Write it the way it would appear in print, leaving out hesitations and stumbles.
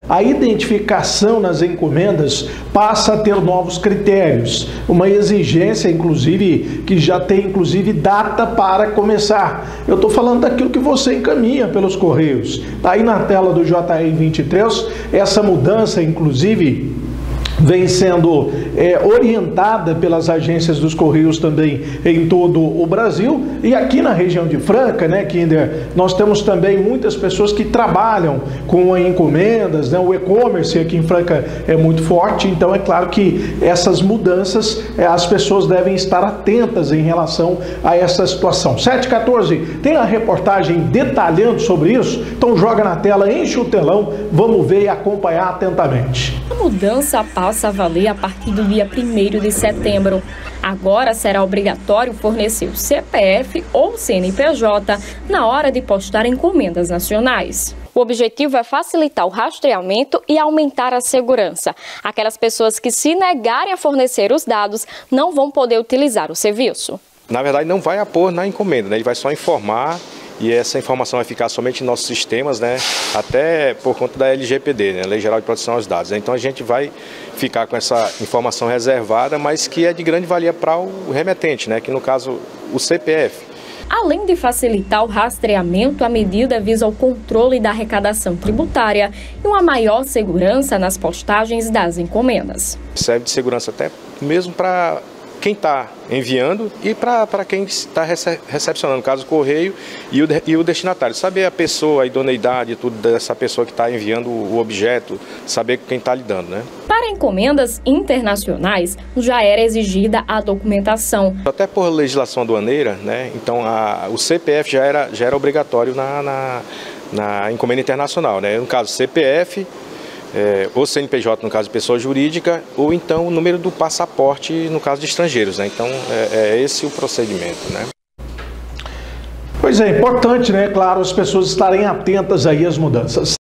A identificação nas encomendas passa a ter novos critérios, uma exigência, inclusive, que já tem, inclusive, data para começar. Eu estou falando daquilo que você encaminha pelos Correios. Está aí na tela do JR 23, essa mudança, inclusive, vem sendo orientada pelas agências dos Correios também em todo o Brasil. E aqui na região de Franca, né, Kinder, nós temos também muitas pessoas que trabalham com encomendas, né, o e-commerce aqui em Franca é muito forte, então é claro que essas mudanças, as pessoas devem estar atentas em relação a essa situação. 7h14, tem a reportagem detalhando sobre isso? Então joga na tela, enche o telão, vamos ver e acompanhar atentamente. A mudança passa a valer a partir do dia 1º de setembro. Agora será obrigatório fornecer o CPF ou CNPJ na hora de postar encomendas nacionais. O objetivo é facilitar o rastreamento e aumentar a segurança. Aquelas pessoas que se negarem a fornecer os dados não vão poder utilizar o serviço. Na verdade, não vai apor na encomenda, né? Ele vai só informar. E essa informação vai ficar somente em nossos sistemas, né? Até por conta da LGPD, né? Lei Geral de Proteção aos Dados. Então a gente vai ficar com essa informação reservada, mas que é de grande valia para o remetente, né? Que no caso o CPF. Além de facilitar o rastreamento, a medida visa o controle da arrecadação tributária e uma maior segurança nas postagens das encomendas. Serve de segurança até mesmo para quem está enviando e para quem está recepcionando, no caso o correio e o destinatário. Saber a pessoa, a idoneidade, tudo dessa pessoa que está enviando o objeto, saber com quem está lidando, né? Para encomendas internacionais, já era exigida a documentação. Até por legislação aduaneira, né? Então o CPF já era obrigatório na encomenda internacional, né? No caso CPF, ou CNPJ no caso de pessoa jurídica, ou então o número do passaporte no caso de estrangeiros, né? Então é esse o procedimento, né? Pois é, importante, né? Claro, as pessoas estarem atentas aí às mudanças.